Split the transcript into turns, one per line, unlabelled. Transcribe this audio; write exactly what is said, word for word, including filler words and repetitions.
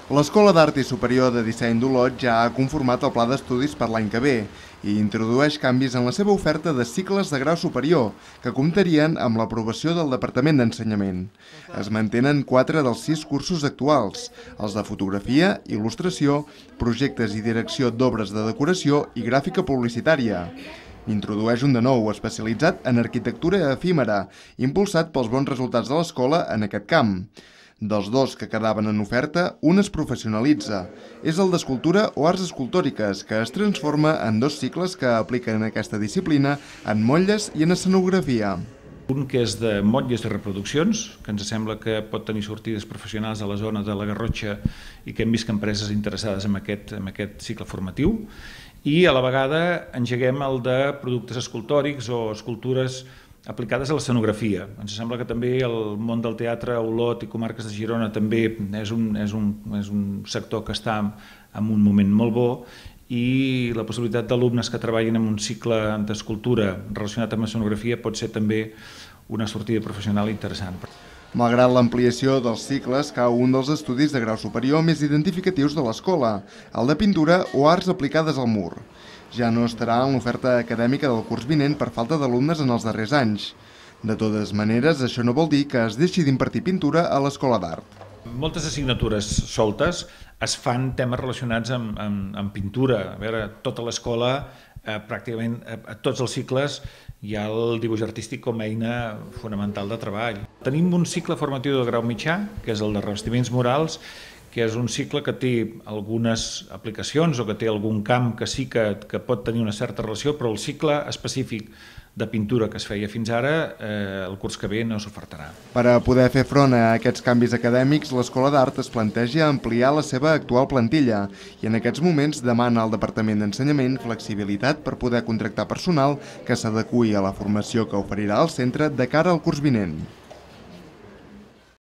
L'Escola d'Art i Superior de Disseny d'Olot ja ha conformat el pla d'estudis per l'any que ve i introdueix canvis en la seva oferta de cicles de grau superior, que comptarien amb l'aprovació del Departament d'Ensenyament. Es mantenen quatre dels sis cursos actuals, els de fotografia, il·lustració, projectes i direcció d'obres de decoració i gràfica publicitària. Introdueix un de nou especialitzat en arquitectura efímera, impulsat pels bons resultats de l'escola en aquest camp. Dels dos que quedaven en oferta, un es professionalitza. És el d'escultura o arts escultòriques, que es transforma en dos cicles que apliquen aquesta disciplina en motlles i en escenografia.
Un que és de motlles i reproduccions, que ens sembla que pot tenir sortides professionals a la zona de la Garrotxa i que hem vist empreses interessades en aquest, en aquest cicle formatiu. I a la vegada engeguem el de productes escultòrics o escultures aplicades a l'escenografia. Ens sembla que també el món del teatre a Olot i comarques de Girona també és un, és un, és un sector que està en un moment molt bo, i la possibilitat d'alumnes que treballin en un cicle d'escultura relacionat amb l'escenografia pot ser també una sortida professional interessant.
Malgrat l'ampliació dels cicles, cau un dels estudis de grau superior més identificatius de l'escola, el de pintura o arts aplicades al mur. Ja no estarà en l'oferta acadèmica del curs vinent per falta d'alumnes en els darrers anys. De totes maneres, això no vol dir que es deixi d'impartir pintura a l'Escola d'Art.
Moltes assignatures soltes es fan temes relacionats amb, amb, amb pintura. A veure, tota l'escola, eh, pràcticament a, a tots els cicles, hi ha el dibuix artístic com a eina fonamental de treball. Tenim un cicle formatiu de grau mitjà, que és el de revestiments murals, que és un cicle que té algunes aplicacions o que té algun camp que sí que, que pot tenir una certa relació, però el cicle específic de pintura que es feia fins ara, eh, el curs que ve no s'ofertarà.
Per a poder fer front a aquests canvis acadèmics, l'Escola d'Art es planteja ampliar la seva actual plantilla i en aquests moments demana al Departament d'Ensenyament flexibilitat per poder contractar personal que s'adeqüi a la formació que oferirà el centre de cara al curs vinent.